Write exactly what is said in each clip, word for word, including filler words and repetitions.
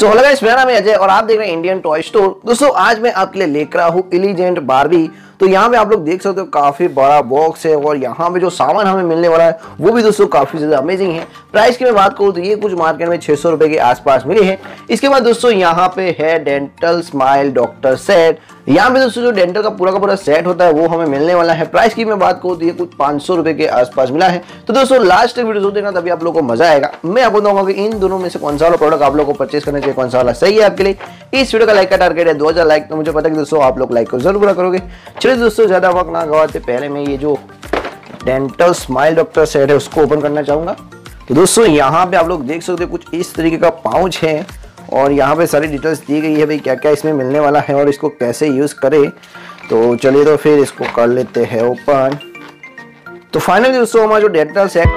तो hello guys, मेरा नाम है अजय और आप देख रहे हैं इंडियन टॉय स्टोर। दोस्तों आज मैं आपके लिए लेकर आया हूँ एलिजेंट बारबी। तो यहाँ पे आप लोग देख सकते हो काफी बड़ा बॉक्स है और यहाँ पे जो सामान हमें मिलने वाला है वो भी दोस्तों काफी ज्यादा अमेजिंग है। प्राइस की मैं बात करूँ तो ये कुछ मार्केट में छह सौ रुपए के आसपास मिले हैं। इसके बाद दोस्तों यहाँ पे है डेंटल स्माइल डॉक्टर सेट। यहाँ पे दोस्तों जो डेंटल का पूरा का पूरा सेट होता है वो हमें मिलने वाला है। प्राइस की मैं बात करूँ तो ये कुछ पाँच सौ रुपए के आसपास मिला है। तो दोस्तों लास्ट तक वीडियो देखना तभी आप लोगों को मजा आएगा। मैं आपको बताऊंगा कि इन दोनों में से कौन सा वाला प्रोडक्ट आप लोगों को परचेस करना चाहिए, कौन सा वाला सही है आपके लिए। इस वीडियो का लाइक का टारगेट है दो हज़ार लाइक, तो मुझे पता है कि दोस्तों आप लोग लाइक को जरूर पूरा करोगे। चलिए दोस्तों ज्यादा वक्त ना गवाते पहले मैं ये जो डेंटल स्माइल डॉक्टर सेट है उसको ओपन करना चाहूंगा। तो दोस्तों यहाँ पे आप लोग देख सकते हो कुछ इस तरीके का पाउच है और यहाँ पे सारी डिटेल्स दी गई है भाई क्या क्या इसमें मिलने वाला है और इसको कैसे यूज करें। तो चलिए तो फिर इसको कर लेते हैं ओपन। तो फाइनली दोस्तों हमारा जो डेंटल सेट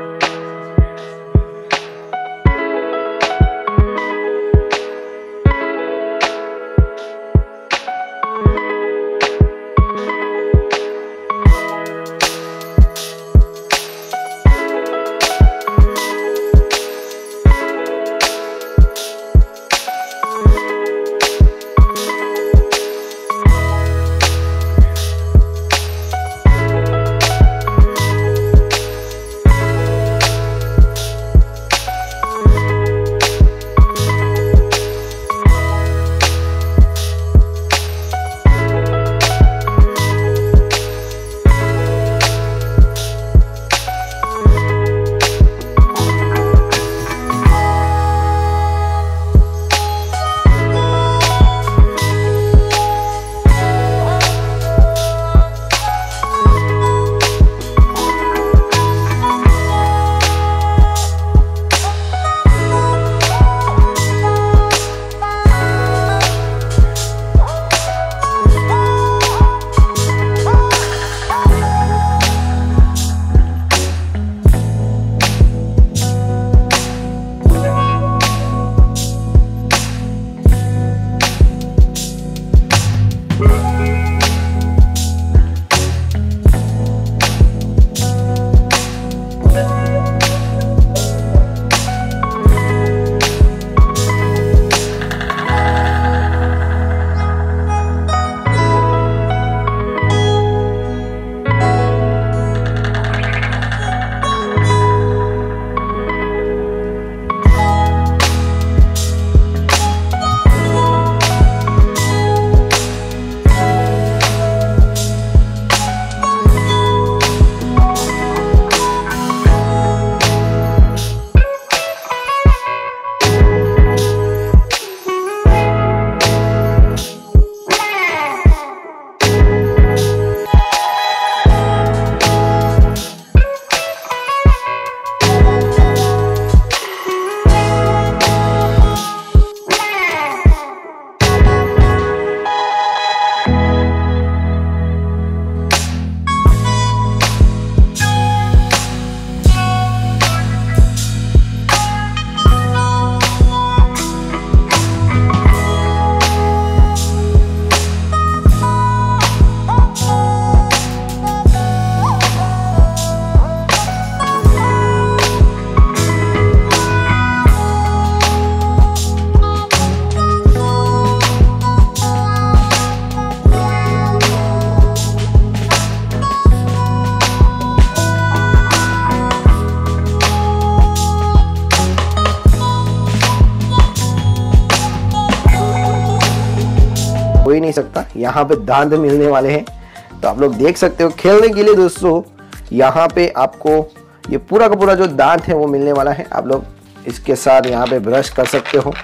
हो ही नहीं सकता। यहाँ पे दांत मिलने वाले हैं तो आप लोग देख सकते हो। खेलने के लिए दोस्तों यहाँ पे आपको ये पूरा का पूरा जो दांत है वो मिलने वाला है। आप लोग इसके साथ यहाँ पे ब्रश कर सकते हो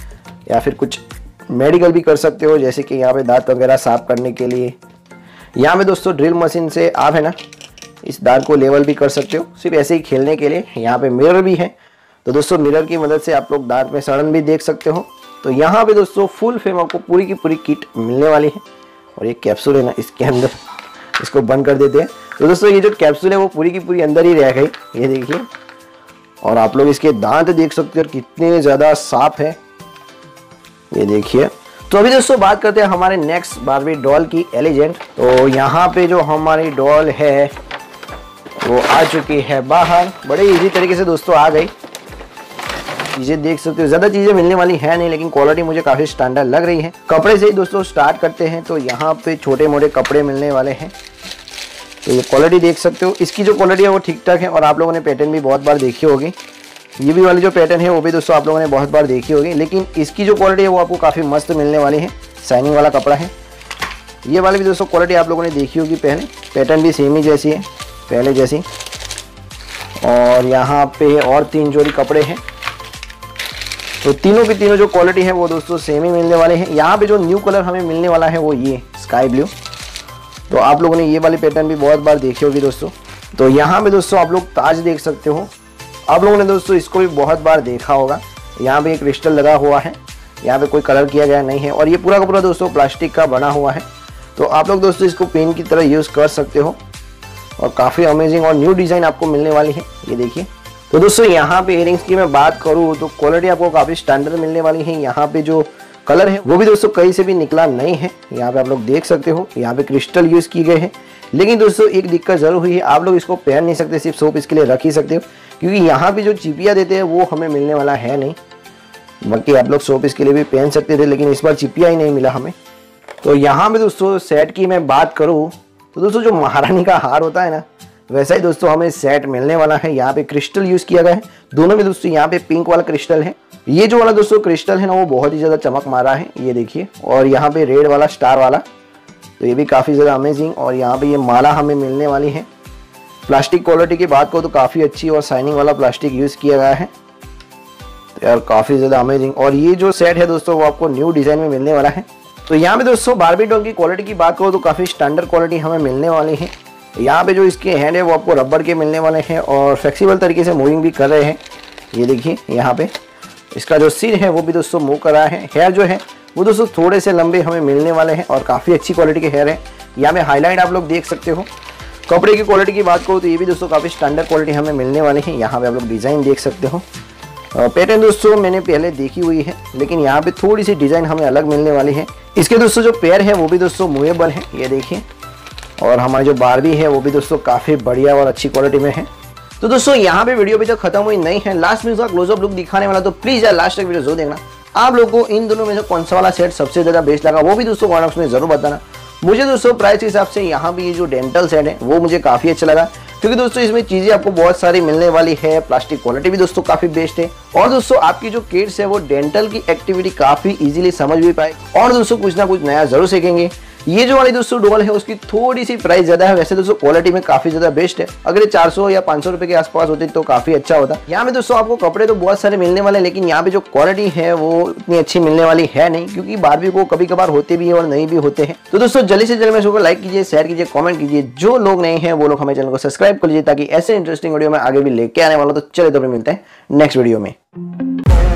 या फिर कुछ मेडिकल भी कर सकते हो, जैसे कि यहाँ पे दांत वगैरह साफ करने के लिए। यहाँ पे दोस्तों ड्रिल मशीन से आप है ना इस दांत को लेवल भी कर सकते हो, सिर्फ ऐसे ही खेलने के लिए। यहाँ पे मिरर भी है तो दोस्तों मिरर की मदद से आप लोग दांत में सड़न भी देख सकते हो। तो यहाँ पे दोस्तों फुल फेम आपको पूरी की पूरी किट मिलने वाली है। और ये कैप्सूल है ना इसके अंदर, इसको बंद कर देते हैं। तो दोस्तों ये जो कैप्सूल है वो पूरी की पूरी अंदर ही रह गई, ये देखिए। और आप लोग इसके दांत देख सकते हो कितने ज्यादा साफ है, ये देखिए। तो अभी दोस्तों बात करते हैं हमारे नेक्स्ट बारबी डॉल की, एलिजेंट। तो यहाँ पे जो हमारी डॉल है वो आ चुकी है बाहर, बड़े इजी तरीके से दोस्तों आ गई। चीजें देख सकते हो, ज्यादा चीजें मिलने वाली है नहीं, लेकिन क्वालिटी मुझे काफी स्टैंडर्ड लग रही है। कपड़े से ही दोस्तों स्टार्ट करते हैं। तो यहाँ पे छोटे मोटे कपड़े मिलने वाले हैं। तो ये क्वालिटी देख सकते हो, इसकी जो क्वालिटी है वो ठीक ठाक है और आप लोगों ने पैटर्न भी बहुत बार देखी होगी। ये भी वाली जो पैटर्न है वो भी दोस्तों आप लोगों ने बहुत बार देखी होगी, लेकिन इसकी जो क्वालिटी है वो आपको काफ़ी मस्त मिलने वाली है। शाइनिंग वाला कपड़ा है। ये वाली भी दोस्तों क्वालिटी आप लोगों ने देखी होगी पहले, पैटर्न भी सेम ही जैसी है पहले जैसी। और यहाँ पे और तीन जोड़ी कपड़े हैं। तो तीनों की तीनों जो क्वालिटी है वो दोस्तों सेम ही मिलने वाले हैं। यहाँ पे जो न्यू कलर हमें मिलने वाला है वो ये स्काई ब्लू। तो आप लोगों ने ये वाली पैटर्न भी बहुत बार देखी होगी दोस्तों। तो यहाँ पे दोस्तों आप लोग ताज देख सकते हो। आप लोगों ने दोस्तों इसको भी बहुत बार देखा होगा। यहाँ पे एक क्रिस्टल लगा हुआ है, यहाँ पे कोई कलर किया गया नहीं है और ये पूरा का पूरा दोस्तों प्लास्टिक का बना हुआ है। तो आप लोग दोस्तों इसको पेन की तरह यूज़ कर सकते हो और काफ़ी अमेजिंग और न्यू डिज़ाइन आपको मिलने वाली है। ये देखिए। तो दोस्तों यहाँ पे इयरिंग्स की मैं बात करूँ तो क्वालिटी आपको काफ़ी स्टैंडर्ड मिलने वाली है। यहाँ पे जो कलर है वो भी दोस्तों कहीं से भी निकला नहीं है। यहाँ पे आप लोग देख सकते हो, यहाँ पे क्रिस्टल यूज़ किए गए हैं। लेकिन दोस्तों एक दिक्कत जरूर हुई है, आप लोग इसको पहन नहीं सकते, सिर्फ सोप इसके लिए रख ही सकते हो, क्योंकि यहाँ पे जो चिपिया देते हैं वो हमें मिलने वाला है नहीं। बाकी आप लोग सोप इसके लिए भी पहन सकते थे, लेकिन इस बार चिपिया ही नहीं मिला हमें। तो यहाँ पे दोस्तों सेट की मैं बात करूँ तो दोस्तों जो महारानी का हार होता है ना, वैसा ही दोस्तों हमें सेट मिलने वाला है। यहाँ पे क्रिस्टल यूज़ किया गया है दोनों में दोस्तों। यहाँ पे पिंक वाला क्रिस्टल है, ये जो वाला दोस्तों क्रिस्टल है ना वो बहुत ही ज़्यादा चमक मारा है, ये देखिए। और यहाँ पे रेड वाला स्टार वाला, तो ये भी काफ़ी ज़्यादा अमेजिंग। और यहाँ पे ये माला हमें मिलने वाली है। प्लास्टिक क्वालिटी की बात करो तो काफ़ी अच्छी और शाइनिंग वाला प्लास्टिक यूज़ किया गया है। तो यार काफ़ी ज़्यादा अमेजिंग। और ये जो सेट है दोस्तों वो आपको न्यू डिज़ाइन में मिलने वाला है। तो यहाँ पे दोस्तों बार्बी डॉल की क्वालिटी की बात करो तो काफ़ी स्टैंडर्ड क्वालिटी हमें मिलने वाली है। यहाँ पे जो इसके हैंड है वो आपको रबर के मिलने वाले हैं और फ्लेक्सिबल तरीके से मूविंग भी कर रहे हैं। ये देखिए यहाँ पे इसका जो सिर है वो भी दोस्तों मूव कर रहा है। हेयर जो है वो दोस्तों थोड़े से लंबे हमें मिलने वाले हैं और काफ़ी अच्छी क्वालिटी के हेयर है। यहाँ पे हाईलाइट आप लोग देख सकते हो। कपड़े की क्वालिटी की बात करो तो ये भी दोस्तों काफ़ी स्टैंडर्ड क्वालिटी हमें मिलने वाली है। यहाँ पे आप लोग डिज़ाइन देख सकते हो। पैटर्न दोस्तों मैंने पहले देखी हुई है, लेकिन यहाँ पे थोड़ी सी डिज़ाइन हमें अलग मिलने वाली है। इसके दोस्तों जो पैर है वो भी दोस्तों मूवेबल है, ये देखिए। और हमारी जो बार्बी है वो भी दोस्तों काफ़ी बढ़िया और अच्छी क्वालिटी में है। तो दोस्तों यहाँ पे वीडियो अभी तक खत्म हुई नहीं है, लास्ट में उसका क्लोजअप लुक दिखाने वाला, तो प्लीज़ यार लास्ट तक वीडियो जरूर देखना। आप लोगों को इन दोनों में से कौन सा वाला सेट सबसे ज़्यादा बेस्ट लगा वो भी दोस्तों कमेंट बॉक्स में जरूर बताना। मुझे दोस्तों प्राइस के हिसाब से यहाँ पे ये जो डेंटल सेट है वो मुझे काफ़ी अच्छा लगा, क्योंकि दोस्तों इसमें चीज़ें आपको बहुत सारी मिलने वाली है। प्लास्टिक क्वालिटी भी दोस्तों काफ़ी बेस्ट है और दोस्तों आपकी जो किड्स है वो डेंटल की एक्टिविटी काफ़ी इजीली समझ भी पाए और दोस्तों कुछ ना कुछ नया जरूर सीखेंगे। ये जो वाली दोस्तों डॉल है उसकी थोड़ी सी प्राइस ज्यादा है, वैसे दोस्तों क्वालिटी में काफी ज्यादा बेस्ट है। अगर ये चार सौ या पाँच सौ रुपए के आसपास होती तो काफी अच्छा होता। यहाँ पे दोस्तों आपको कपड़े तो बहुत सारे मिलने वाले हैं, लेकिन यहाँ पे जो क्वालिटी है वो इतनी अच्छी मिलने वाली है नहीं, क्योंकि बार्बी को कभी कभार होते भी है और नहीं भी होते हैं। तो दोस्तों जल्दी से जल्दी में लाइक कीजिए, शेयर कीजिए, कॉमेंट कीजिए। जो लोग नए हैं वो लोग हमारे चैनल को सब्सक्राइब कर लीजिए, ताकि ऐसे इंटरेस्टिंग वीडियो में आगे भी लेके आने वाला। तो चलिए तो मिलते हैं नेक्स्ट वीडियो में।